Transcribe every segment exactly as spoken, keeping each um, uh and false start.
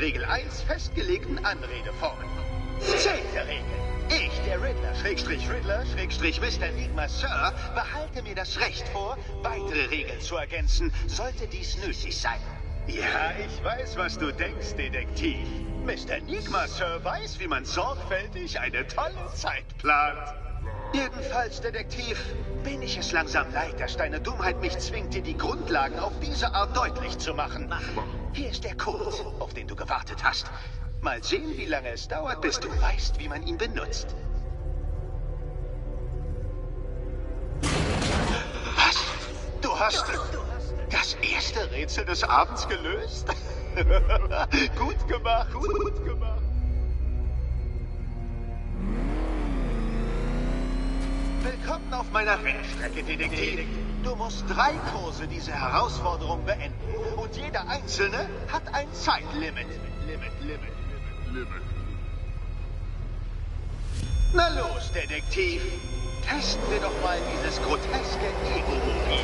Regel eins festgelegten Anredeformen. Zehnte Regel. Ich, der Riddler, Schrägstrich Riddler, Schrägstrich Mister Enigma Sir, behalte mir das Recht vor, weitere Regeln zu ergänzen, sollte dies nötig sein. Ja, ich weiß, was du denkst, Detektiv. Mister Enigma Sir weiß, wie man sorgfältig eine tolle Zeit plant. Jedenfalls, Detektiv, bin ich es langsam leid, dass deine Dummheit mich zwingt, dir die Grundlagen auf diese Art deutlich zu machen. Hier ist der Code, auf den du gewartet hast. Mal sehen, wie lange es dauert, bis du weißt, wie man ihn benutzt. Was? Du hast das erste Rätsel des Abends gelöst? Gut gemacht, gut gemacht. Willkommen auf meiner Rennstrecke, Detektiv. Du musst drei Kurse diese Herausforderung beenden. Und jeder einzelne hat ein Zeitlimit. Limit, Limit. Limit. Na los, Detektiv. Testen wir doch mal dieses groteske Ego-Mobil.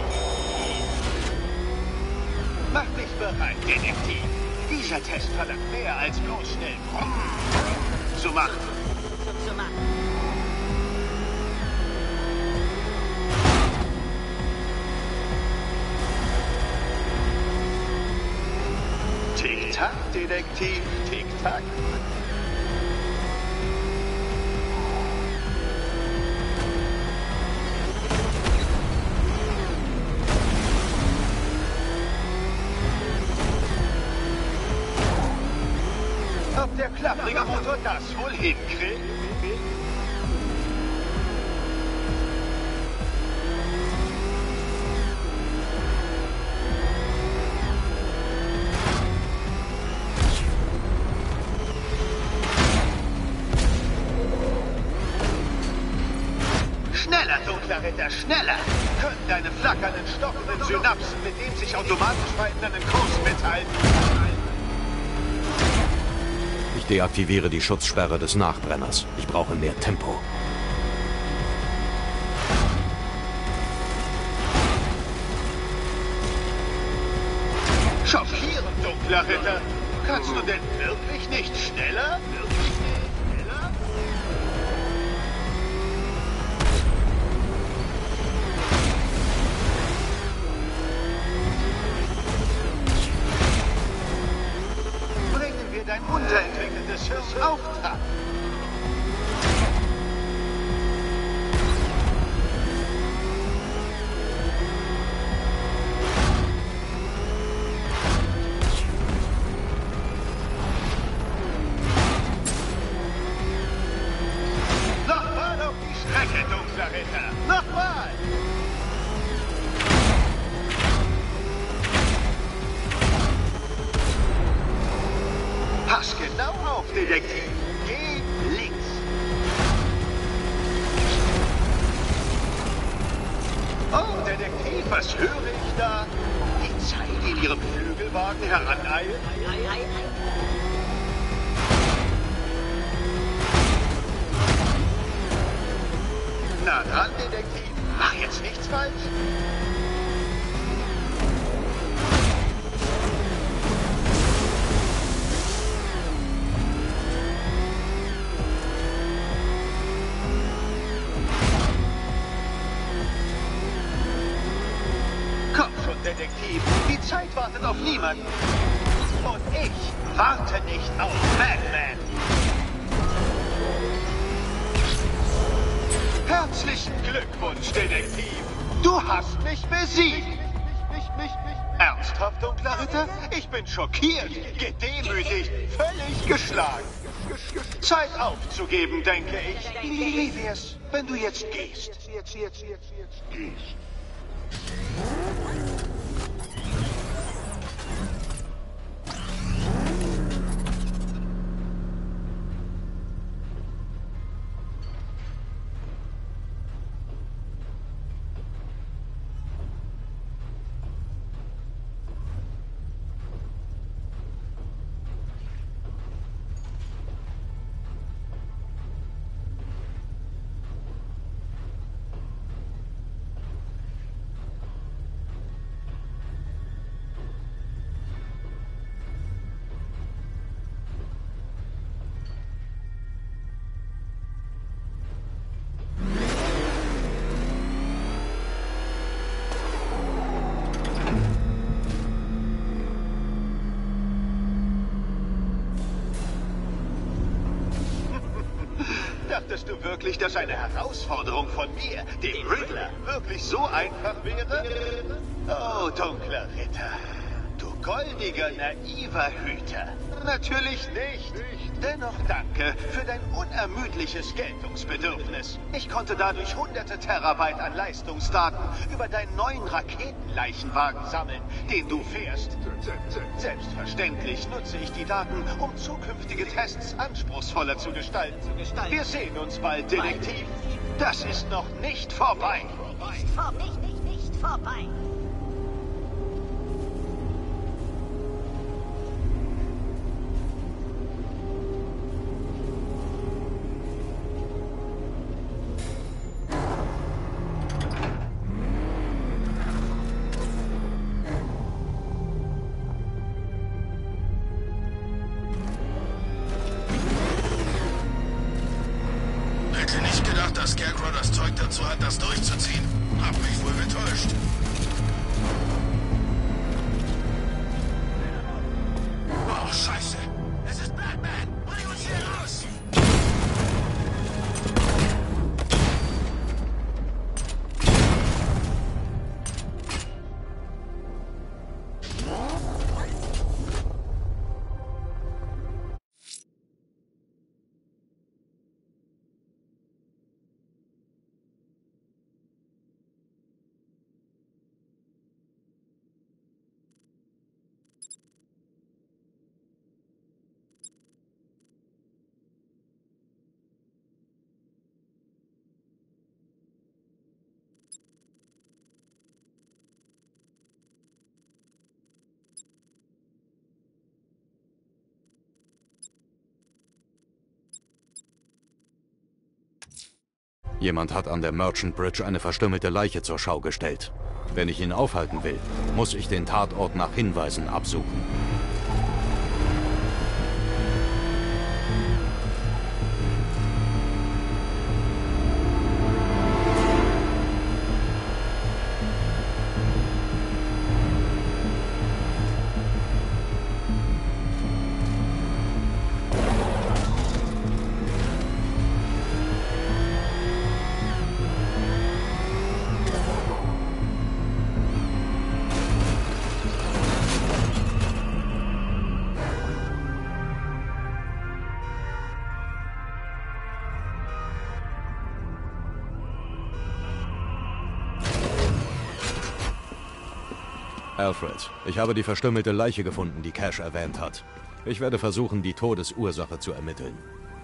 Mach dich bereit, Detektiv. Dieser Test verlangt mehr als bloß schnell zu machen. Zu machen. Tick-Tack, Detektiv, Tick-Tack. Ob der klapprige Motor das wohl hinkriegt? Schneller, dunkler Ritter, schneller! Können deine flackernden, stockenden Synapsen mit dem sich automatisch verändernden Kurs mithalten? Ich deaktiviere die Schutzsperre des Nachbrenners. Ich brauche mehr Tempo. Schockierend, dunkler Ritter. Kannst du denn wirklich nicht schneller? Wirklich nicht schneller? Bringen wir dein unterentwickeltes Hirn auf Trab. Nochmal auf die Strecke, dunkler Ritter. Nochmal! Pass genau auf, Detektiv. Geh links. Oh, Detektiv, was höre ich da? Die Zeit in ihrem Flügelwagen heraneilt? Na dran, Detektiv. Mach jetzt nichts falsch. Komm schon, Detektiv. Die Zeit wartet auf niemanden. Und ich warte nicht auf Batman. Herzlichen Glückwunsch, Detektiv. Du hast mich besiegt. Mich, mich, mich. Ernsthaft, dunkler Ritter? Ich bin schockiert, gedemütigt, völlig geschlagen. Zeit aufzugeben, denke ich. Wie wär's, wenn du jetzt gehst? Jetzt, jetzt, jetzt, jetzt gehst. Dachtest du wirklich, dass eine Herausforderung von mir, dem Riddler, wirklich so einfach wäre? Oh, dunkler Ritter. Du goldiger, naiver Hüter. Natürlich nicht. Dennoch danke für dein unermüdliches Geltungsbedürfnis. Ich konnte dadurch hunderte Terabyte an Leistungsdaten über deinen neuen Raketenleichenwagen sammeln, den du fährst. Selbstverständlich nutze ich die Daten, um zukünftige Tests anspruchsvoller zu gestalten. Wir sehen uns bald, Detektiv. Das ist noch nicht vorbei. Nicht, vor, nicht, nicht, nicht vorbei. Hätte nicht gedacht, dass Scarecrow das Zeug dazu hat, das durchzuziehen. Hab mich wohl getäuscht. Oh, Scheiße! Es ist Batman! Bring uns hier raus! Jemand hat an der Merchant Bridge eine verstümmelte Leiche zur Schau gestellt. Wenn ich ihn aufhalten will, muss ich den Tatort nach Hinweisen absuchen. Alfred, ich habe die verstümmelte Leiche gefunden, die Cash erwähnt hat. Ich werde versuchen, die Todesursache zu ermitteln.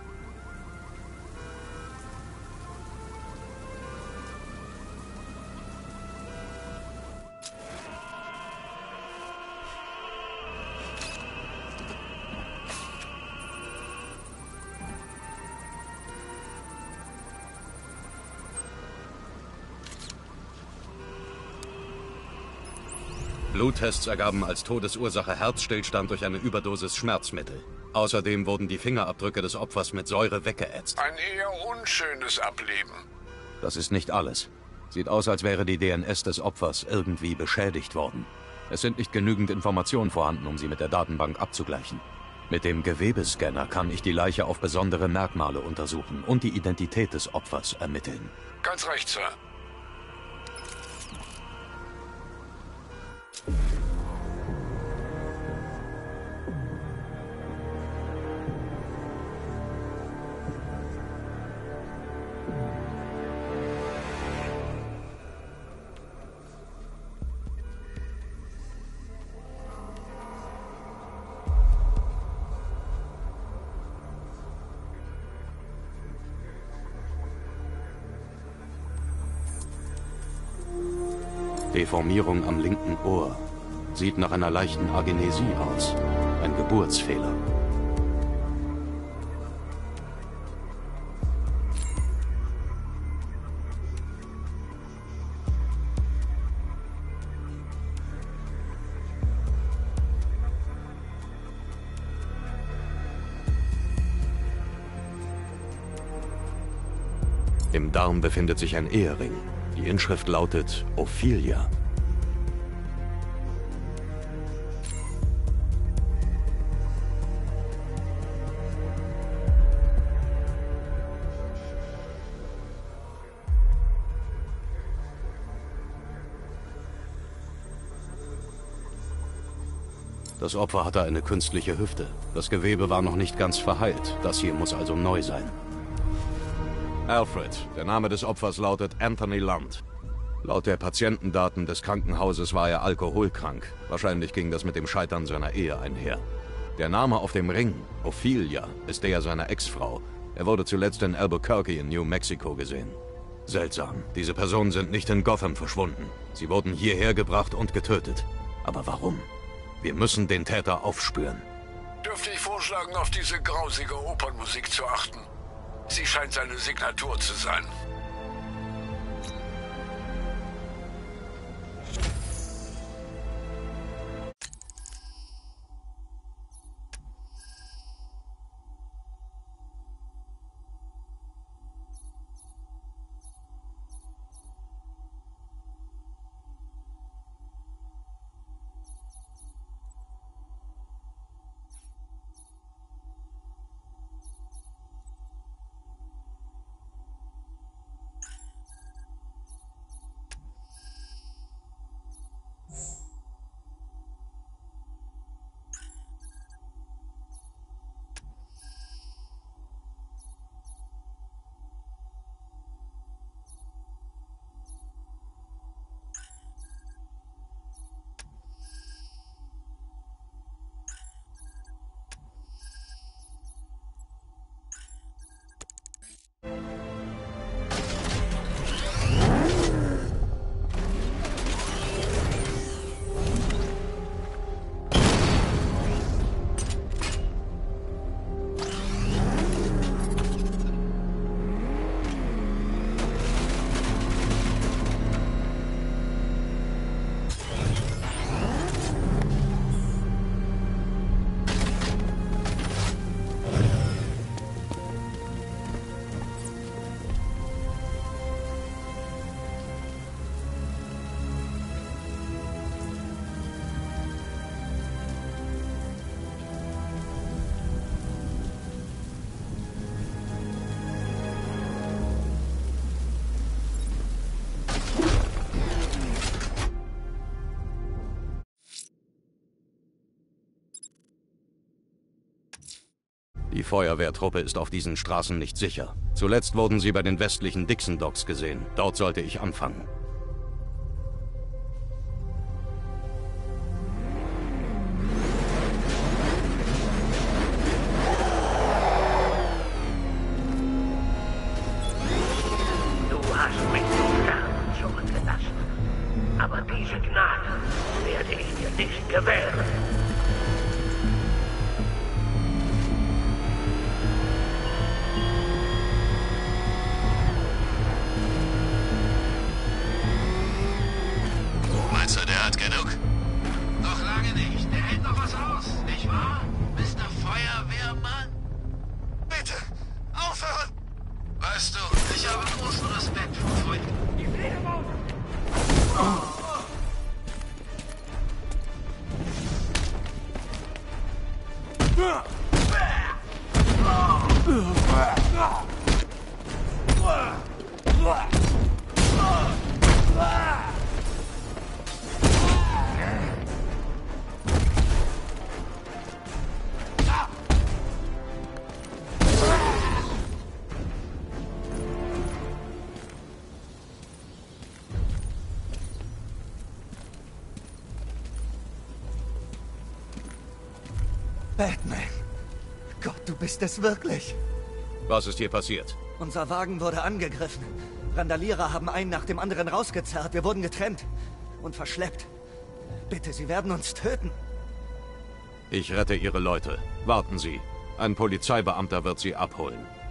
Bluttests ergaben als Todesursache Herzstillstand durch eine Überdosis Schmerzmittel. Außerdem wurden die Fingerabdrücke des Opfers mit Säure weggeätzt. Ein eher unschönes Ableben. Das ist nicht alles. Sieht aus, als wäre die D N S des Opfers irgendwie beschädigt worden. Es sind nicht genügend Informationen vorhanden, um sie mit der Datenbank abzugleichen. Mit dem Gewebescanner kann ich die Leiche auf besondere Merkmale untersuchen und die Identität des Opfers ermitteln. Ganz recht, Sir. Deformierung am linken Ohr. Sieht nach einer leichten Agenesie aus. Ein Geburtsfehler. Im Darm befindet sich ein Ehering. Die Inschrift lautet Ophelia. Das Opfer hatte eine künstliche Hüfte. Das Gewebe war noch nicht ganz verheilt. Das hier muss also neu sein. Alfred, der Name des Opfers lautet Anthony Lund. Laut der Patientendaten des Krankenhauses war er alkoholkrank. Wahrscheinlich ging das mit dem Scheitern seiner Ehe einher. Der Name auf dem Ring, Ophelia, ist der seiner Ex-Frau. Er wurde zuletzt in Albuquerque in New Mexico gesehen. Seltsam. Diese Personen sind nicht in Gotham verschwunden. Sie wurden hierher gebracht und getötet. Aber warum? Wir müssen den Täter aufspüren. Dürfte ich vorschlagen, auf diese grausige Opernmusik zu achten? Sie scheint seine Signatur zu sein. Die Feuerwehrtruppe ist auf diesen Straßen nicht sicher. Zuletzt wurden sie bei den westlichen Dixon Docks gesehen. Dort sollte ich anfangen. Du hast mich zum Sterben zurückgelassen. Aber diese Gnade werde ich dir nicht gewähren. Meinst du, der hat genug? Noch lange nicht. Der hält noch was aus, nicht wahr, Mister Feuerwehrmann? Bitte, aufhören! Weißt du, ich habe großen Respekt vor Freunden. Die Fledermaus! Oh. Batman. Gott, du bist es wirklich. Was ist hier passiert? Unser Wagen wurde angegriffen. Randalierer haben einen nach dem anderen rausgezerrt. Wir wurden getrennt und verschleppt. Bitte, sie werden uns töten. Ich rette Ihre Leute. Warten Sie. Ein Polizeibeamter wird Sie abholen.